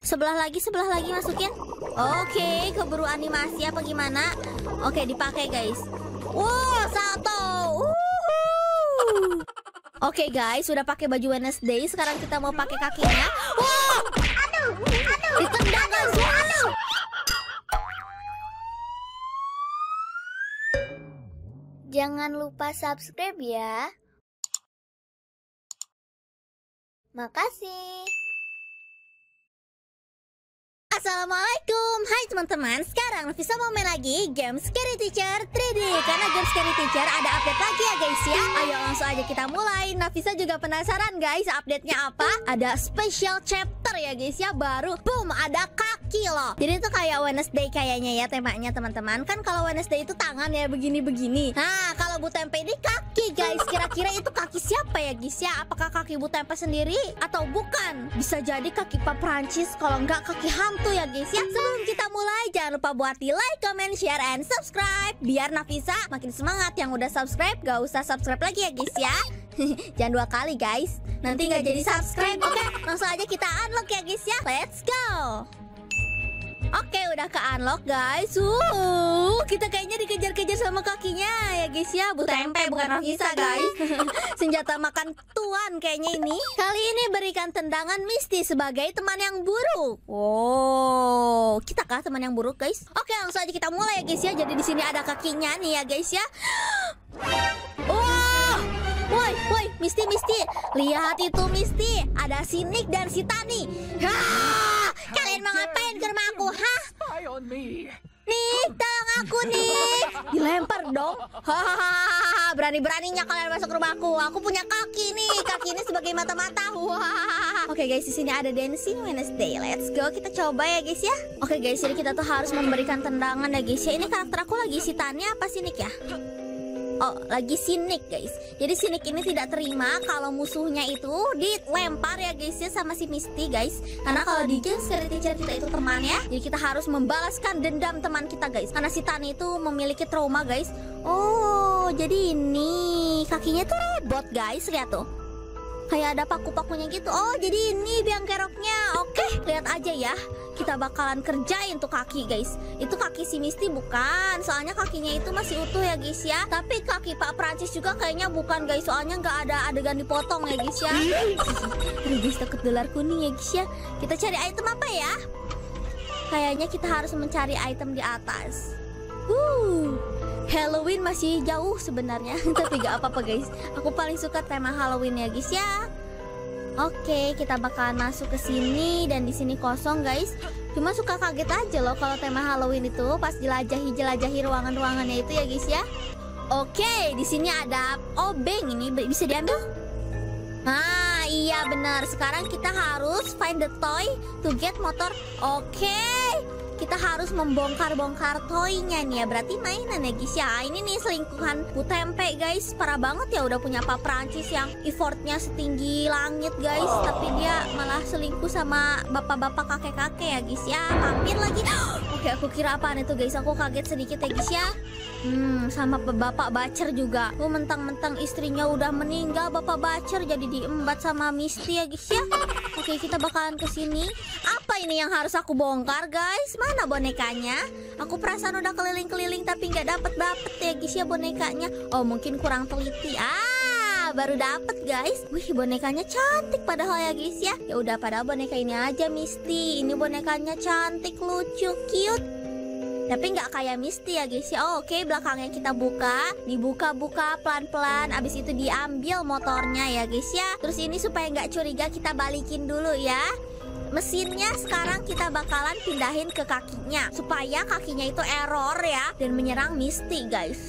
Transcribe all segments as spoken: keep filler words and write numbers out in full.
Sebelah lagi, sebelah lagi masukin. Oke, keburu animasi apa gimana? Oke, dipakai guys. Wow, salto. Uhuh. Oke guys, sudah pakai baju Wednesday. Sekarang kita mau pakai kakinya. Wow, aduh, aduh, ditendang guys. Aduh. Jangan lupa subscribe ya. Makasih. Assalamualaikum, hai teman-teman. Sekarang Nafisa mau main lagi game Scary Teacher tiga D. Karena game Scary Teacher ada update lagi ya guys ya. Ayo langsung aja kita mulai. Nafisa juga penasaran guys, update-nya apa? Ada special chapter ya guys ya, baru. Boom, ada kaki loh. Jadi itu kayak Wednesday kayaknya ya temanya teman-teman. Kan kalau Wednesday itu tangan ya begini-begini. Nah, kalau Bu Tempe ini kaki guys. Kira-kira itu kaki siapa ya guys ya? Apakah kaki Bu Tempe sendiri atau bukan? Bisa jadi kaki Pak Prancis, kalau enggak kaki hantu ya guys ya. Sebelum kita mulai, jangan lupa buat di like, comment, share, and subscribe biar Nafisa makin semangat. Yang udah subscribe gak usah subscribe lagi ya guys ya. Jangan dua kali guys, nanti nggak jadi subscribe. Oke, langsung aja kita unlock ya guys ya. Let's go. Oke, udah ke unlock guys. Uh, kita kayaknya dikejar-kejar sama kakinya ya guys ya. Bu Tempe bukan Nafisa guys. Senjata makan tuan kayaknya ini. Kali ini berikan tendangan Misty sebagai teman yang buruk. Wow, kita kah teman yang buruk guys? Oke, langsung aja kita mulai ya guys ya. Jadi di sini ada kakinya nih ya guys ya. Wow, woi, woi, Misty, Misty, lihat itu Misty. Ada si Nick dan si Tani. Hah, kalian mau ngapain ke rumah aku? Hah? Nick, tolong aku Nick. Dilempar dong. Hahaha, berani-beraninya kalian masuk ke rumahku. Aku punya kaki nih. Kaki ini sebagai mata-mata. Wah. Oke guys, di sini ada Dancing Wednesday. Let's go, kita coba ya guys ya. Oke guys, jadi kita tuh harus memberikan tendangan ya guys ya. Ini karakter aku lagi si Tani apa si Nick ya? Oh, lagi si Nick guys. Jadi si Nick ini tidak terima kalau musuhnya itu dilempar ya guys ya sama si Misty guys. Karena kalau di game Scary Teacher kita itu teman ya, jadi kita harus membalaskan dendam teman kita guys. Karena si Tani itu memiliki trauma guys. Oh, jadi ini kakinya tuh rebot guys, lihat tuh. Kayak ada paku-pakunya gitu. Oh, jadi ini biang keroknya. Oke, lihat aja ya. Kita bakalan kerjain tuh kaki guys. Itu kaki si Misty bukan, soalnya kakinya itu masih utuh ya guys ya. Tapi kaki Pak Prancis juga kayaknya bukan guys, soalnya nggak ada adegan dipotong ya guys ya. Aduh guys, takut dolar kuning ya guys ya. Kita cari item apa ya? Kayaknya kita harus mencari item di atas. Wuh, Halloween masih jauh sebenarnya. Tapi gak apa-apa guys, aku paling suka tema Halloween ya guys ya. Oke, kita bakalan masuk ke sini dan di sini kosong guys. Cuma suka kaget aja loh kalau tema Halloween itu pas jelajahi jelajahi ruangan-ruangannya itu ya guys ya. Oke, di sini ada obeng, ini bisa diambil. Nah, iya benar. Sekarang kita harus find the toy to get motor. Oke, kita harus membongkar-bongkar toynya nih ya. Berarti mainan ya guys ya. Ini nih selingkuhan Bu Tempe guys. Parah banget ya, udah punya Pak Prancis yang effortnya setinggi langit guys, tapi dia malah selingkuh sama bapak-bapak kakek-kakek ya guys ya. Mampir lagi. Oke, aku kira apaan itu guys. Aku kaget sedikit ya guys ya. Hmm, sama bapak bacer juga. Oh, mentang-mentang istrinya udah meninggal, bapak bacer jadi diembat sama Misty ya guys ya. Oke, kita bakalan ke sini. Apa ini yang harus aku bongkar guys? Mana bonekanya? Aku perasaan udah keliling-keliling tapi nggak dapet-dapet ya guys ya bonekanya. Oh, mungkin kurang teliti. Ah, baru dapet guys. Wih, bonekanya cantik padahal ya guys ya. Ya udah, padahal boneka ini aja Misty. Ini bonekanya cantik, lucu, cute. Tapi nggak kayak Misty ya guys ya. Oh, oke, belakangnya kita buka. Dibuka-buka pelan-pelan. Abis itu diambil motornya ya guys ya. Terus ini supaya nggak curiga kita balikin dulu ya. Mesinnya sekarang kita bakalan pindahin ke kakinya supaya kakinya itu error ya dan menyerang Misty guys.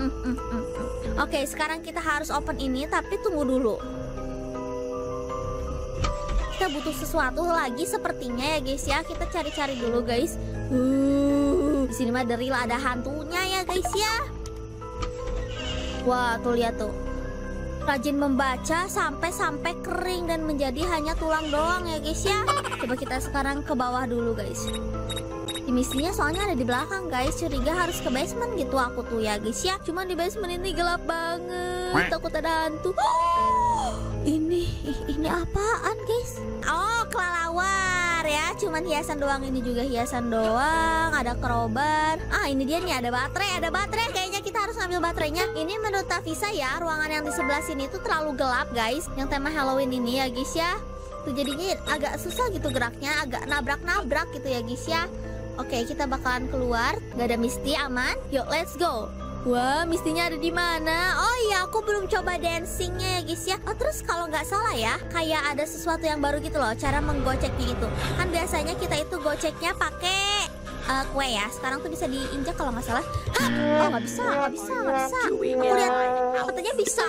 Oke, sekarang kita harus open ini, tapi tunggu dulu. Kita butuh sesuatu lagi sepertinya ya guys ya. Kita cari-cari dulu guys. Uh, di sini mah deril ada hantunya ya guys ya. Wah, tuh lihat tuh. Rajin membaca sampai-sampai kering dan menjadi hanya tulang doang ya guys ya. Coba kita sekarang ke bawah dulu guys. Di misinya soalnya ada di belakang guys. Curiga harus ke basement gitu aku tuh ya guys ya. Cuman di basement ini gelap banget. Takut ada hantu. Oh, ini ini apaan guys? Oh, kelelawar ya. Cuman hiasan doang, ini juga hiasan doang. Ada crowbar. Ah, ini dia nih, ada baterai, ada baterai. Kayaknya kita harus ngambil baterainya. Ini menurut Tavisa ya, ruangan yang di sebelah sini tuh terlalu gelap, guys. Yang tema Halloween ini ya, guys ya. Tuh jadinya agak susah gitu geraknya, agak nabrak-nabrak gitu ya, guys ya. Oke, kita bakalan keluar. Gak ada Misty, aman. Yuk, let's go. Wah, Mistinya ada di mana? Oh iya, aku belum coba dancingnya ya guys ya. Oh, terus kalau nggak salah ya, kayak ada sesuatu yang baru gitu loh, cara menggoceknya itu. Kan biasanya kita itu goceknya pakai uh, kue ya. Sekarang tuh bisa diinjak kalau nggak salah. Hah? Oh, nggak bisa, nggak bisa, nggak bisa. Aku lihat katanya bisa.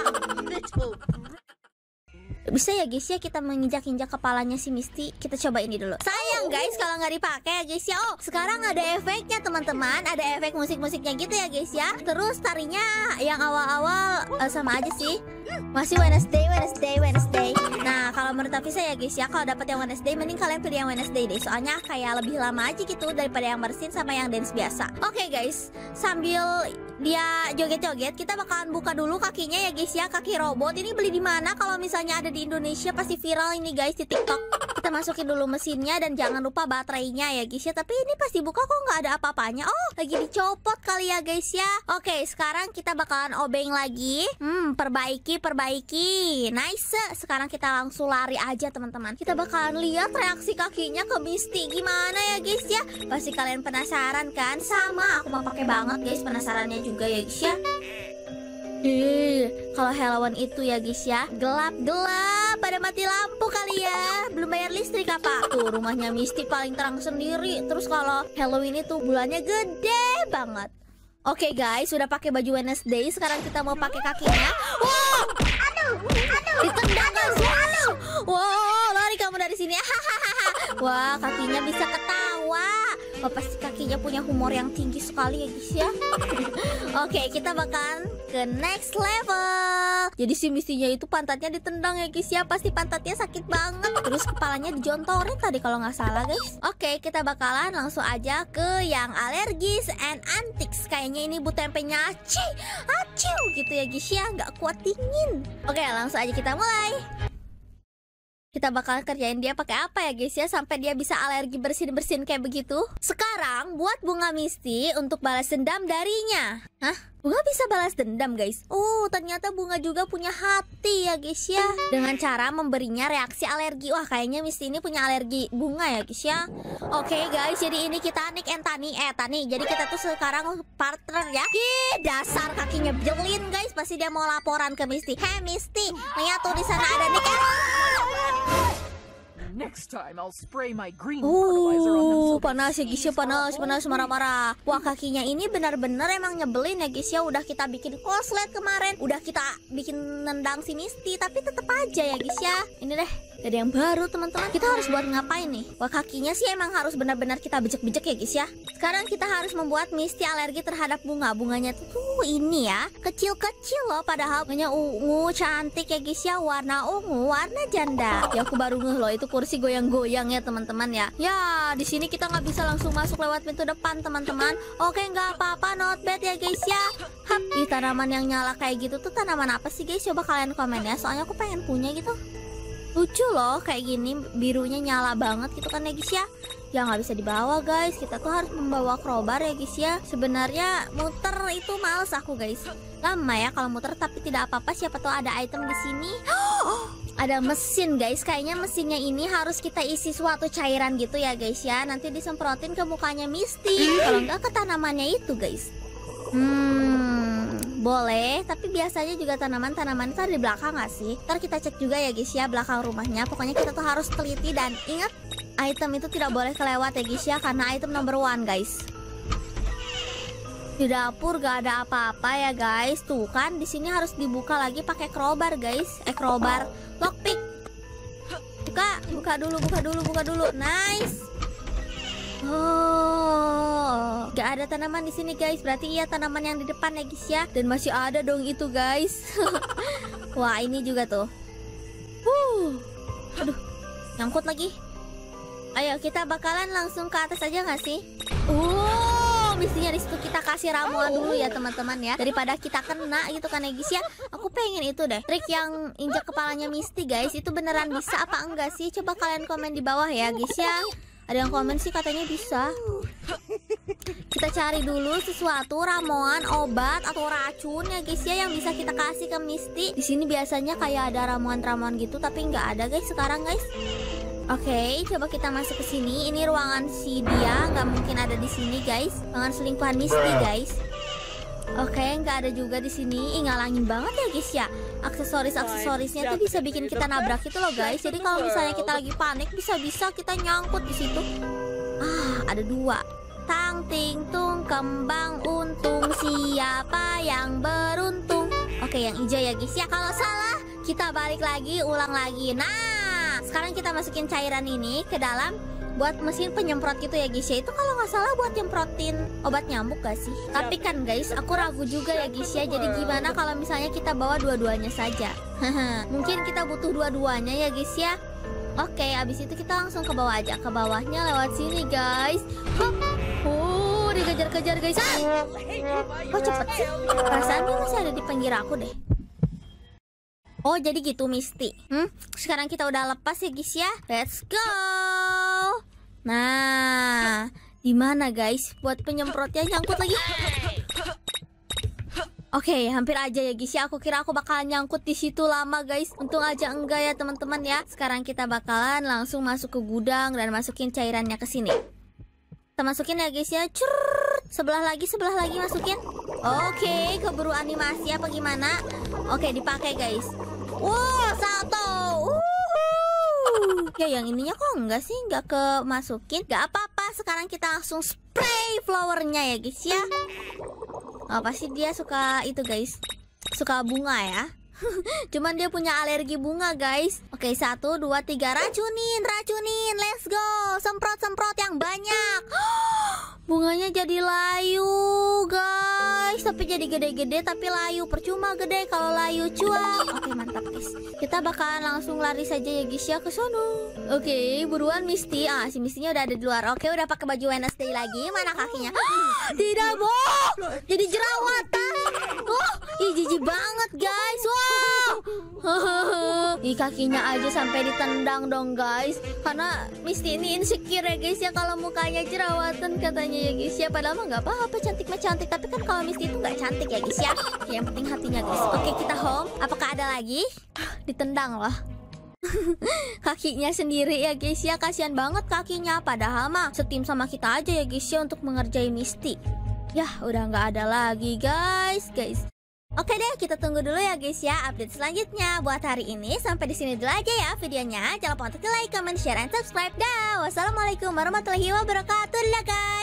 Bisa ya guys ya, kita menginjak-injak kepalanya si Misty. Kita coba ini dulu. Sayang guys kalau nggak dipakai ya guys ya. Oh, sekarang ada efeknya teman-teman. Ada efek musik-musiknya gitu ya guys ya. Terus tarinya yang awal-awal uh, sama aja sih. Masih Wednesday, Wednesday, Wednesday. Nah, kalau menurut Tavisa ya guys ya, kalau dapat yang Wednesday mending kalian pilih yang Wednesday deh. Soalnya kayak lebih lama aja gitu daripada yang bersin sama yang dance biasa. Oke okay, guys, sambil dia joget-joget, kita bakalan buka dulu kakinya ya guys ya, kaki robot. Ini beli di mana? Kalau misalnya ada di Indonesia pasti viral ini guys di TikTok. Kita masukin dulu mesinnya dan jangan lupa baterainya ya guys ya. Tapi ini pasti buka kok nggak ada apa-apanya. Oh, lagi dicopot kali ya guys ya. Oke, sekarang kita bakalan obeng lagi. Hmm, perbaiki, perbaiki. Nice. Sekarang kita langsung lari aja teman-teman. Kita bakalan lihat reaksi kakinya ke Misty gimana ya guys ya. Pasti kalian penasaran kan? Sama, aku mau pakai banget guys penasarannya juga ya guys ya. Eh, kalau Halloween itu ya guys ya, gelap-gelap, pada mati lampu kali ya. Belum bayar listrik apa? Tuh rumahnya Misty paling terang sendiri. Terus kalau Halloween itu bulannya gede banget. Oke guys, sudah pakai baju Wednesday. Sekarang kita mau pakai kakinya. Wow, aduh, aduh, ditendang guys. Wow, wow, lari kamu dari sini. Wah, kakinya bisa ketawa. Oh, pasti kakinya punya humor yang tinggi sekali ya guys ya. Oke, kita bakalan ke next level. Jadi si Mistinya itu pantatnya ditendang ya guys ya. Pasti pantatnya sakit banget. Terus kepalanya dijontorin tadi kalau nggak salah guys. Oke, kita bakalan langsung aja ke yang alergis and antics. Kayaknya ini bu tempenya aci, aciu gitu ya guys ya. Nggak kuat dingin. Oke, langsung aja kita mulai. Kita bakal kerjain dia pakai apa ya guys ya, sampai dia bisa alergi bersin-bersin kayak begitu. Sekarang buat bunga Misty untuk balas dendam darinya. Hah? Bunga bisa balas dendam guys. Oh, ternyata bunga juga punya hati ya guys ya. Dengan cara memberinya reaksi alergi. Wah, kayaknya Misty ini punya alergi bunga ya guys ya. Oke okay, guys, jadi ini kita Nick and Tani. Eh Tani, jadi kita tuh sekarang partner ya. Ih, dasar kakinya belin guys. Pasti dia mau laporan ke Misty. Hey Misty, lihat tuh di sana ada Nick and... Next time I'll spray my green fertilizer on them. Uh, panas ya guys ya, panas, panas, marah-marah. Wah, kakinya ini benar-benar emang nyebelin ya guys ya. Udah kita bikin koslet kemarin, udah kita bikin nendang si Misty, tapi tetap aja ya guys ya. Ini deh, ada yang baru teman-teman. Kita harus buat ngapain nih? Wah, kakinya sih emang harus benar-benar kita bijak-bijak ya guys ya. Sekarang kita harus membuat Misty alergi terhadap bunga. Bunganya tuh, tuh ini ya, kecil-kecil loh. Padahal bunganya ungu, cantik ya guys ya. Warna ungu, warna janda. Ya aku baru ngeh loh, itu kursi goyang-goyang ya teman-teman ya. Ya, di sini kita nggak bisa langsung masuk lewat pintu depan teman-teman. Oke, nggak apa-apa, not bad ya guys ya. Hap, di tanaman yang nyala kayak gitu tuh tanaman apa sih guys? Coba kalian komen ya. Soalnya aku pengen punya gitu. Lucu loh kayak gini, birunya nyala banget gitu kan ya guys ya. Ya nggak bisa dibawa guys, kita tuh harus membawa crowbar ya guys ya. Sebenarnya muter itu males aku guys, lama ya kalau muter, tapi tidak apa-apa, siapa tahu ada item di sini. Oh, ada mesin guys, kayaknya mesinnya ini harus kita isi suatu cairan gitu ya guys ya. Nanti disemprotin ke mukanya Misty, kalau nggak ke tanamannya itu guys. Hmm, boleh, tapi biasanya juga tanaman-tanaman itu ada di belakang nggak sih? Ntar kita cek juga ya guys ya belakang rumahnya. Pokoknya kita tuh harus teliti dan ingat, item itu tidak boleh kelewat ya guys ya, karena item number one guys. Di dapur gak ada apa-apa ya guys. Tuh kan di sini harus dibuka lagi pakai crowbar guys. Eh crowbar, lockpick. Buka, buka dulu, buka dulu, buka dulu. Nice. Oh, gak ada tanaman di sini guys. Berarti iya tanaman yang di depan ya guys ya. Dan masih ada dong itu guys. Wah, ini juga tuh. Huh. Aduh, nyangkut lagi. Ayo kita bakalan langsung ke atas aja gak sih? Oh, mestinya di situ kita kasih ramuan dulu ya teman-teman ya, daripada kita kena gitu kan ya guys ya. Aku pengen itu deh, trik yang injak kepalanya Misty guys. Itu beneran bisa apa enggak sih? Coba kalian komen di bawah ya guys ya. Ada yang komen sih katanya bisa. Kita cari dulu sesuatu ramuan, obat atau racun ya guys ya yang bisa kita kasih ke Misty. Di sini biasanya kayak ada ramuan-ramuan gitu tapi nggak ada guys sekarang guys. Oke, coba kita masuk ke sini. Ini ruangan si dia, nggak mungkin ada di sini guys. Ruangan selingkuhan Misty guys. Oke, nggak ada juga di sini. Ih, ngalangin banget ya guys ya. Aksesoris-aksesorisnya tuh bisa bikin kita nabrak itu loh guys. Jadi kalau misalnya kita lagi panik, bisa-bisa kita nyangkut di situ. Ah, ada dua. Tang ting tung kembang untung, siapa yang beruntung? Oke, yang hijau ya guys ya. Kalau salah, kita balik lagi, ulang lagi. Nah, sekarang kita masukin cairan ini ke dalam buat mesin penyemprot gitu ya guys ya. Itu kalau nggak salah buat nyemprotin obat nyamuk gak sih? Tapi kan guys, aku ragu juga ya guys ya. Jadi gimana kalau misalnya kita bawa dua-duanya saja? Mungkin kita butuh dua-duanya ya guys ya. Oke, abis itu kita langsung ke bawah aja. Ke bawahnya lewat sini guys. Hop. Oh, dikejar-kejar guys. Ah! Kok cepet sih? Perasaan dia masih ada di pinggir aku deh. Oh, jadi gitu Misty. Hmm, sekarang kita udah lepas ya guys ya. Let's go. Nah, di mana guys? Buat penyemprotnya nyangkut lagi. Oke, hampir aja ya guys ya. Aku kira aku bakalan nyangkut di situ lama guys. Untung aja enggak ya teman-teman ya. Sekarang kita bakalan langsung masuk ke gudang dan masukin cairannya ke sini. Kita masukin ya guys ya. Currrr. Sebelah lagi, sebelah lagi masukin. Oke, keburu animasi apa gimana? Oke, dipakai guys. Wow, satu. Uhuh. Ya yang ininya kok enggak sih, enggak kemasukin. Gak apa-apa, sekarang kita langsung spray flowernya ya guys ya. Oh, pasti dia suka itu guys, suka bunga ya. Cuman dia punya alergi bunga guys. Oke, satu, dua, tiga, racunin, racunin, let's go. Semprot-semprot yang banyak. Bunganya jadi layu guys. Tapi jadi gede-gede tapi layu. Percuma gede kalau layu, cuang. Oke, mantap guys. Kita bakalan langsung lari saja ya guys ya ke sono. Oke, buruan Misty. Ah, si Mistynya udah ada di luar. Oke, udah pakai baju Wednesday lagi. Mana kakinya? Tidak, boh. Jadi jerawatan. Oh, ih jijik banget guys. Wow. Ih, kakinya aja sampai ditendang dong guys. Karena Misty ini insecure ya guys ya kalau mukanya jerawatan katanya ya guys ya. Padahal mah nggak apa-apa, cantik mah cantik. Tapi kan kalau Misty itu nggak cantik ya guys ya. Yang penting hatinya guys. Oke, kita home. Apakah ada lagi? Ditendang loh. Kakinya sendiri ya guys ya. Kasihan banget kakinya. Padahal mah setim sama kita aja ya guys ya untuk mengerjai Misty. Yah, udah nggak ada lagi guys, guys. Oke deh, kita tunggu dulu ya guys ya update selanjutnya. Buat hari ini sampai di sini dulu aja ya videonya. Jangan lupa untuk like, comment, share, and subscribe. Dah, wassalamualaikum warahmatullahi wabarakatuh. Guys.